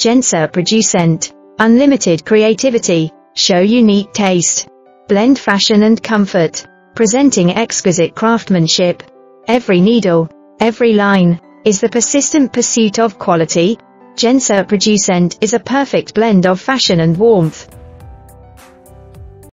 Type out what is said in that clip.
Genserprodusent. Unlimited creativity. Show unique taste. Blend fashion and comfort. Presenting exquisite craftsmanship. Every needle, every line, is the persistent pursuit of quality. Genserprodusent is a perfect blend of fashion and warmth.